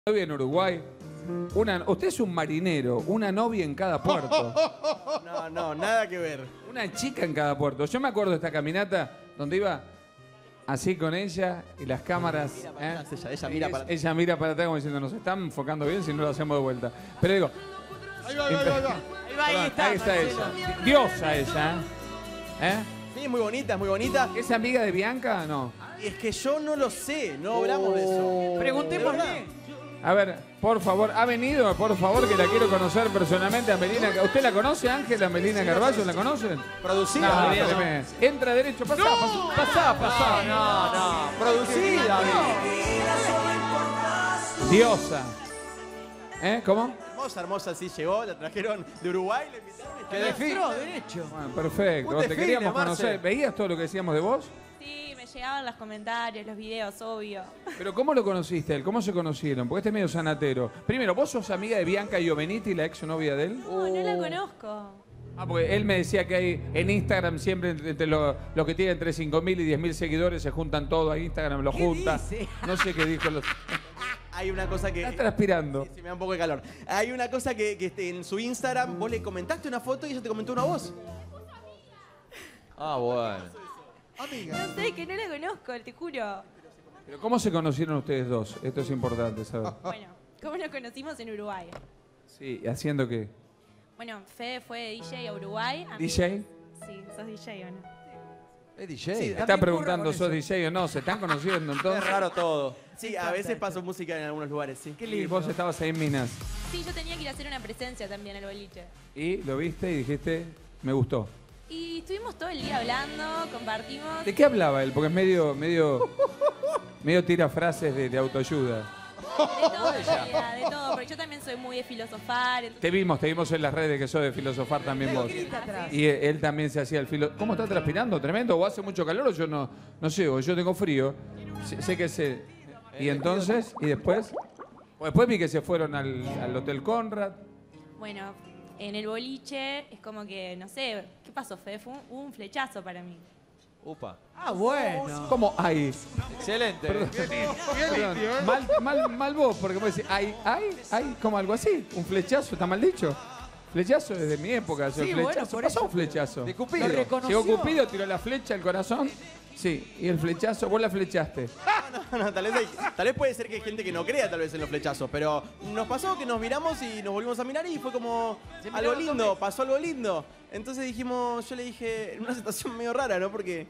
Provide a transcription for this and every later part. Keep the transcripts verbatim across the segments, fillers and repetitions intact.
Novia en Uruguay. Una, usted es un marinero, una novia en cada puerto. No, no, nada que ver. Una chica en cada puerto. Yo me acuerdo de esta caminata donde iba así con ella y las cámaras. Mira para ¿eh? atrás, ella, ella mira para atrás. Ella mira para atrás como diciendo, nos están enfocando bien si no lo hacemos de vuelta. Pero digo, Ahí va, ahí va, ahí va. Ahí va, ahí perdón, está. ahí está Marcelo. ella. Diosa ella. ¿Eh? Sí, es muy bonita, es muy bonita. ¿Es amiga de Bianca o no? Es que yo no lo sé, no hablamos de eso. Preguntémosle. A ver, por favor, ha venido, por favor, que la quiero conocer personalmente a Melina. ¿Usted la conoce, Ángela Melina Carballo? ¿La conocen? Producida. No, Melina. tremendo. Entra derecho, pasa, pasa, pasa, pasa. No, no. Producida. Diosa. ¿Eh? ¿Cómo? Hermosa, hermosa, sí llegó, la trajeron de Uruguay, la invitaron. y Que está desfile. acá. derecho. Bueno, perfecto. Un Te desfile, queríamos Marce. conocer. ¿Veías todo lo que decíamos de vos? Sí, me llegaban los comentarios, los videos, obvio. Pero ¿cómo lo conociste él? ¿Cómo se conocieron? Porque este es medio sanatero. Primero, ¿vos sos amiga de Bianca Ioveniti, la ex novia de él? No, no la conozco. Ah, porque él me decía que hay en Instagram siempre entre los lo que tienen entre cinco mil y diez mil seguidores se juntan todos a Instagram, lo junta. dice? No sé qué dijo. Los... Hay una cosa que... Está transpirando. Sí, sí, me da un poco de calor. Hay una cosa que, que este, en su Instagram vos le comentaste una foto y ella te comentó una voz. Ah, bueno. Amiga. No sé, que no la conozco, te juro. Pero ¿cómo se conocieron ustedes dos? Esto es importante saber. Bueno, ¿cómo nos conocimos en Uruguay? Sí, ¿haciendo qué? Bueno, Fede fue de D J a Uruguay. A mí- ¿D J? Sí, sos D J o no. ¿Es D J? Sí, Está También preguntando, curra con ¿sos D J o no? ¿Se están conociendo Es entonces? raro todo. Sí, a veces paso música en algunos lugares, sí. Qué Y lindo. vos estabas ahí en Minas. Sí, yo tenía que ir a hacer una presencia también al boliche. Y lo viste y dijiste, me gustó. Y estuvimos todo el día hablando, compartimos. ¿De qué hablaba él? Porque es medio, medio, medio tira frases de, de autoayuda. De todo, en realidad, de todo. Porque yo también soy muy de filosofar. entonces- Te vimos, te vimos en las redes que sos de filosofar también vos. Grita atrás. Y él también se hacía el filo. ¿Cómo está transpirando? ¿Tremendo? ¿O hace mucho calor o yo no? No sé, o yo tengo frío. Sé, sé que se... Y entonces, y después... O después vi que se fueron al, al Hotel Conrad. Bueno, en el boliche es como que, no sé, ¿qué pasó, Fede? Fue un, hubo un flechazo para mí. Upa. Ah, bueno. ¿Cómo hay? Excelente. Perdón, Bien limpio, ¿eh? mal, mal, mal vos, porque vos decís, hay, hay, hay, como algo así. Un flechazo, ¿está mal dicho? Flechazo desde mi época. o sea, Sí, flechazo. bueno, por Pasó eso. un flechazo. De Lo Cupido. reconoció. Llegó Cupido, tiró la flecha al corazón. Sí, y el flechazo, vos la flechaste. No, no, tal vez, hay- tal vez puede ser que hay gente que no crea tal vez en los flechazos, pero nos pasó que nos miramos y nos volvimos a mirar y fue como Se algo miraron lindo, pasó algo lindo. Entonces dijimos, yo le dije, en una situación medio rara, ¿no? Porque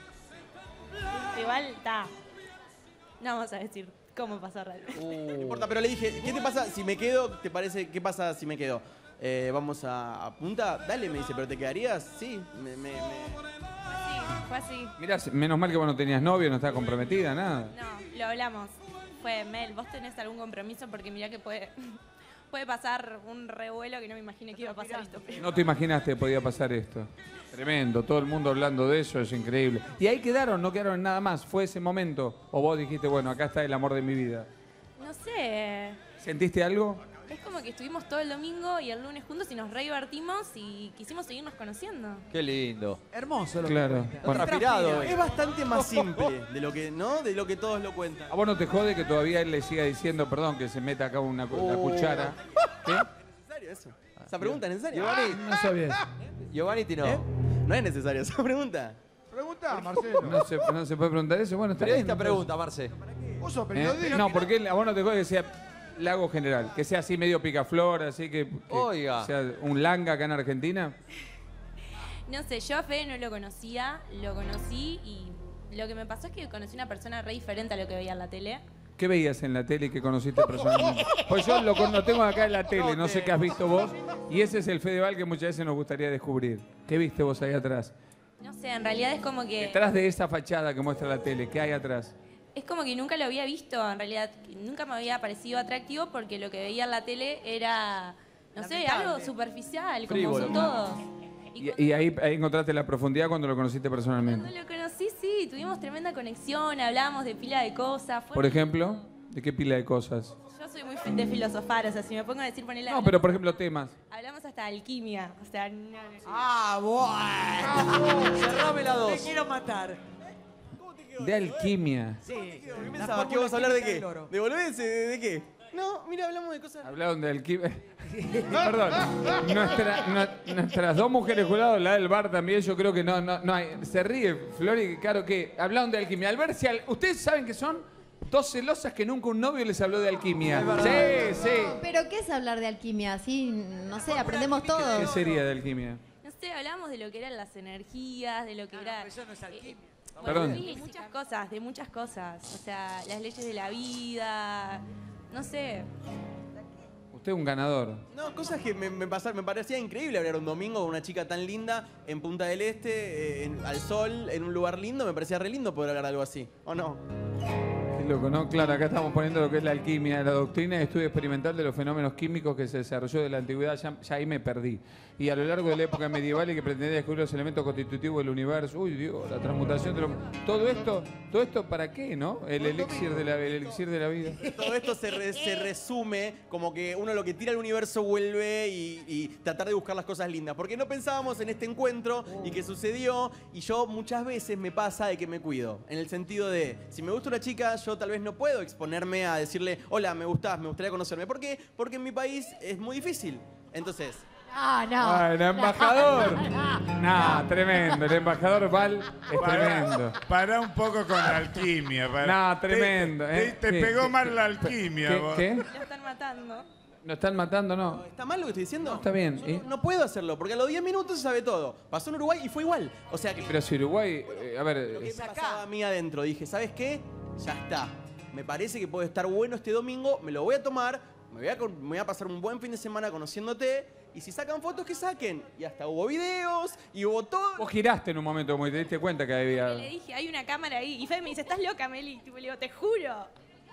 Igual, está. No vamos a decir cómo pasó realmente. no importa, pero le dije, ¿qué te pasa si me quedo? ¿Te parece? ¿Qué pasa si me quedo? Eh, Vamos a, a punta, dale, me dice, ¿pero te quedarías? Sí, me, me- me- Sí, fue así. Mirá, menos mal que vos no tenías novio, no estabas comprometida, nada. No, lo hablamos. Fue, Mel, ¿vos tenés algún compromiso? Porque mirá que puede, puede pasar un revuelo que no me imaginé que iba a pasar esto. No te imaginaste que podía pasar esto. Tremendo, todo el mundo hablando de eso, es increíble. Y ahí quedaron, no quedaron en nada más. ¿Fue ese momento? ¿O vos dijiste, bueno, acá está el amor de mi vida? No sé. ¿Sentiste algo? Es como que estuvimos todo el domingo y el lunes juntos y nos re divertimos y quisimos seguirnos conociendo. Qué lindo. Hermoso lo Claro. que cuenta. Bueno, transpirado, es bastante más simple de lo que, ¿no? De lo que todos lo cuentan. ¿A vos no te jode que todavía él le siga diciendo, perdón, que se meta acá una, cu- la Oh. cuchara? ¿Qué? ¿En serio eso? ¿Esa pregunta es en serio? Giovanni, No sabía. Giovanni no. ¿Eh? No es necesaria esa pregunta. Pregunta, Marcelo. No se, no se puede preguntar eso. Bueno, está Periodista bien. pregunta, Marce. Vos sos ¿Eh? periodista. No, porque él- a vos no te jode que sea lago general, que sea así medio picaflor, así que, que Oiga. sea un langa acá en Argentina. No sé, yo a Fede no lo conocía, lo conocí y lo que me pasó es que conocí una persona re diferente a lo que veía en la tele. ¿Qué veías en la tele que conociste personalmente? Pues yo lo, con- lo tengo acá en la tele, no sé qué has visto vos. Y ese es el Fedeval que muchas veces nos gustaría descubrir. ¿Qué viste vos ahí atrás? No sé, en realidad es como que Detrás de esa fachada que muestra la tele, ¿qué hay atrás? es como que nunca lo había visto, en realidad que nunca me había parecido atractivo porque lo que veía en la tele era, no sé, Lamentable. algo superficial, como Frívolo. son todos. Y Y, y ahí, ahí encontraste la profundidad cuando lo conociste cuando personalmente. lo conocí, sí, tuvimos tremenda conexión, hablábamos de pila de cosas. fue Por re ejemplo, lindo. ¿de qué pila de cosas? Yo soy muy de filosofar, o sea, si me pongo a decir ponerle. No, pero por ejemplo temas. Hablamos hasta de alquimia, o sea, no, no, no. Ah, bueno. Cerrame la Te dos. quiero matar. De alquimia. Sí. ¿Qué pensaba? ¿Qué vamos a hablar de qué? ¿De volverse? ¿De qué? No, mira, hablamos de cosas. Hablaron de alquimia. Perdón. Nuestra- nu- nuestras dos mujeres juradas, la del bar también, yo creo que no, no, no hay. Se ríe, Flori, claro que hablaron de alquimia. Al ver si al- ustedes saben que son dos celosas que nunca un novio les habló de alquimia. Sí, sí. ¿Pero qué es hablar de alquimia? Así, no sé, aprendemos ¿Qué todo. sería de alquimia? No sé, hablamos de lo que eran las energías, de lo que era... Eso no es alquimia. Bueno, Perdón. sí, muchas cosas, de muchas cosas. O sea, las leyes de la vida, no sé. Usted es un ganador. No, cosas que me, me, pasaron- me parecía increíble hablar un domingo con una chica tan linda en Punta del Este, eh, en- al sol, en un lugar lindo. Me parecía re lindo poder hablar de algo así, ¿o no? Qué loco, ¿no? Claro, acá estamos poniendo lo que es la alquimia, la doctrina y estudio experimental de los fenómenos químicos que se desarrolló de la antigüedad. Ya, ya ahí me perdí. Y a lo largo de la época medieval y que pretendía descubrir los elementos constitutivos del universo. Uy, Dios, la transmutación de lo... Todo esto, ¿todo esto para qué, no? El elixir de la, el elixir de la vida. Todo esto se, re- se resume como que uno lo que tira al universo vuelve y, y tratar de buscar las cosas lindas. Porque no pensábamos en este encuentro y que sucedió. Y yo muchas veces me pasa de que me cuido. En el sentido de, si me gusta una chica, yo tal vez no puedo exponerme a decirle, hola, me gustás, me gustaría conocerme. ¿Por qué? Porque en mi país es muy difícil. Entonces, Ah, no. Ah, el embajador. Nah, tremendo. El embajador Val es tremendo. Pará un poco con la alquimia. pará. Nah, tremendo. Te, ¿eh? te ¿Qué? pegó ¿Qué? mal la alquimia. ¿Qué? vos. ¿Qué? Lo están matando. ¿Nos están matando no? ¿está mal lo que estoy diciendo? No, está bien. Yo ¿Y? no, no puedo hacerlo, porque a los diez minutos se sabe todo. Pasó en Uruguay y fue igual. O sea que... Pero si Uruguay, eh, a ver, Lo que eh, me pasaba a mí adentro, dije, ¿sabes qué? Ya está. Me parece que puede estar bueno este domingo, me lo voy a tomar, me voy a, con- me voy a pasar un buen fin de semana conociéndote, y si sacan fotos, que saquen. Y hasta hubo videos, y hubo todo. vos giraste en un momento como que te diste cuenta que había... Le dije, hay una cámara ahí. Y Fede me dice, ¿estás loca, Meli? Tipo, le digo, te juro.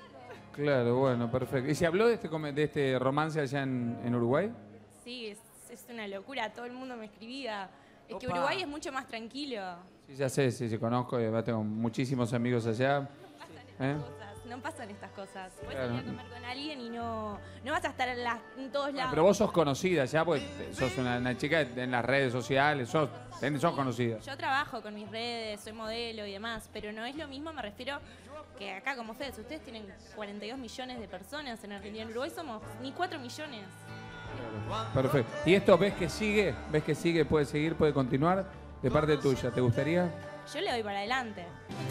Claro, bueno, perfecto. ¿Y se habló de este, come- de este romance allá en, en Uruguay? Sí, es, es una locura. Todo el mundo me escribía. Es que Opa. Uruguay es mucho más tranquilo. Sí, ya sé, sí, sí, conozco, y además tengo muchísimos amigos allá. ¿Eh? Cosas, no pasan estas cosas. Puedes Claro. salir a comer con alguien y no, no vas a estar en, las- en todos lados. Pero vos sos conocida ya, pues sos una, una chica en las redes sociales, sos, ten- sos conocida. Yo trabajo con mis redes, soy modelo y demás, pero no es lo mismo, me refiero que acá como Fede, ustedes tienen cuarenta y dos millones de personas en Argentina, en Uruguay somos ni cuatro millones. Perfecto. ¿Y esto ves que sigue? ¿Ves que sigue? ¿Puede seguir? ¿Puede continuar? De parte tuya, ¿te gustaría? Yo le doy para adelante.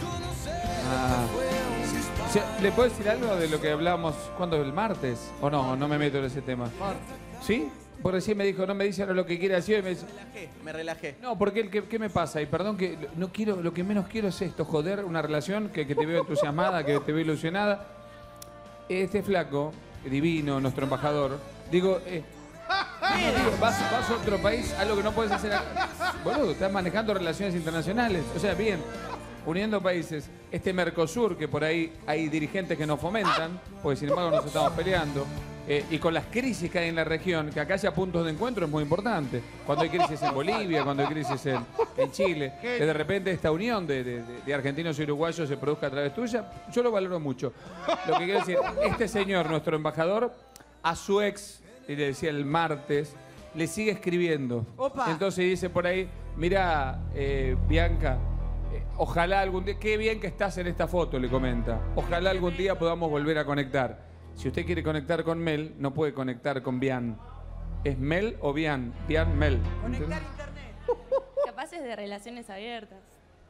Ah. Sí, ¿le puedo decir algo de lo que hablábamos, cuándo? ¿El martes? ¿O no? No me meto en ese tema. ¿Sí? Por recién me dijo, no me dice ahora lo que quiere decir. Y me dice, Me relajé, me relajé. no, porque el que, ¿qué me pasa? Y perdón que no quiero, lo que menos quiero es esto, joder una relación que, que te veo entusiasmada, que te veo ilusionada. Este flaco, divino, nuestro embajador, digo, eh, digo, vas, vas a otro país, algo que no puedes hacer acá. Boludo, estás manejando relaciones internacionales. O sea, bien, uniendo países. Este Mercosur, que por ahí hay dirigentes que nos fomentan, porque sin embargo nos estamos peleando. Eh, y con las crisis que hay en la región, que acá haya puntos de encuentro es muy importante. Cuando hay crisis en Bolivia, cuando hay crisis en, en Chile, que de repente esta unión de, de- de- de argentinos y uruguayos se produzca a través tuya, yo lo valoro mucho. Lo que quiero decir, este señor, nuestro embajador, a su ex, y le decía el martes, le sigue escribiendo. Opa. Entonces dice por ahí, mira, eh, Bianca, eh, ojalá algún día, qué bien que estás en esta foto, le comenta. Ojalá algún día podamos volver a conectar. Si usted quiere conectar con Mel, no puede conectar con Bian. ¿Es Mel o Bian? Bian, Mel. Conectar internet. Capaces de relaciones abiertas.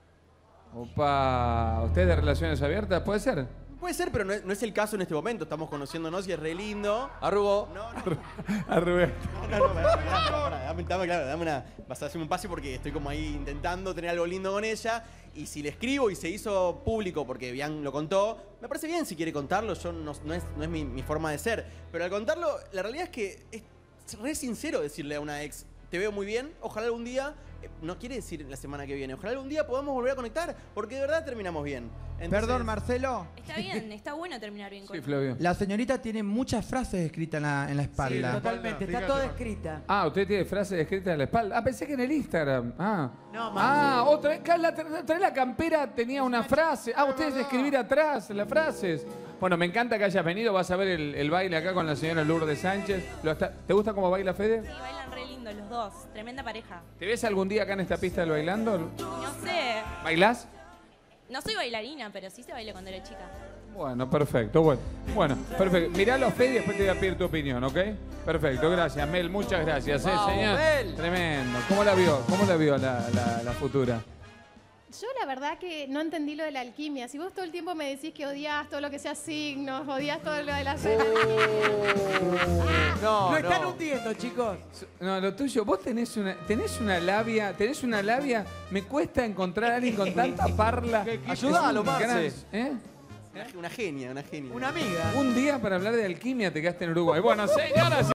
Opa, ¿usted es de relaciones abiertas? ¿Puede ser? Puede ser, pero no es, no es el caso en este momento. Estamos conociéndonos y es re lindo. Arrugó. No, no, A Rubén. no, no, pará, pará, pará, pará, dame, dame, claro, dame una. Vas a hacerme un pase porque estoy como ahí intentando tener algo lindo con ella. Y si le escribo y se hizo público porque Bian lo contó, me parece bien si quiere contarlo. Yo no, no es, no es mi, mi forma de ser. Pero al contarlo, la realidad es que es re sincero decirle a una ex, te veo muy bien, ojalá algún día, eh, no quiere decir la semana que viene, ojalá algún día podamos volver a conectar, porque de verdad terminamos bien. Entonces- Perdón, Marcelo. Está bien, está bueno terminar bien con Sí, Flavio. La señorita tiene muchas frases escritas en la, en la espalda. Totalmente, está Fíjate. toda escrita. Ah, usted tiene frases escritas en la espalda. Ah, pensé que en el Instagram. Ah. No, Ah, otra vez. Carla, tra- trae la campera, tenía una frase. Ah, ustedes escribir atrás las frases. Bueno, me encanta que hayas venido. Vas a ver el, el baile acá con la señora Lourdes Sánchez. Lo está- ¿Te gusta cómo baila Fede? Sí, bailan re lindo los dos. Tremenda pareja. ¿Te ves algún día acá en esta pista del bailando? No sé. ¿Bailás? No soy bailarina, pero sí se bailé cuando era chica. Bueno, perfecto. Bueno, bueno, perfecto. Miralo, Fede, y después te voy a pedir tu opinión, ¿ok? Perfecto, gracias, Mel. Muchas gracias, ¿eh, Vamos, señor? Mel. Tremendo. ¿Cómo la vio? ¿Cómo la vio la, la, la futura? Yo la verdad que no entendí lo de la alquimia. Si vos todo el tiempo me decís que odias todo lo que sea signos, odias todo lo de las... No, Lo están no. hundiendo, chicos. No, lo tuyo, vos tenés una, tenés una labia, tenés una labia, me cuesta encontrar a alguien con tanta parla. Ayudalo, Es un gran- Marce. ¿eh? Una, una genia, una genia. Una amiga. Un día para hablar de alquimia te quedaste en Uruguay. Bueno, señoras y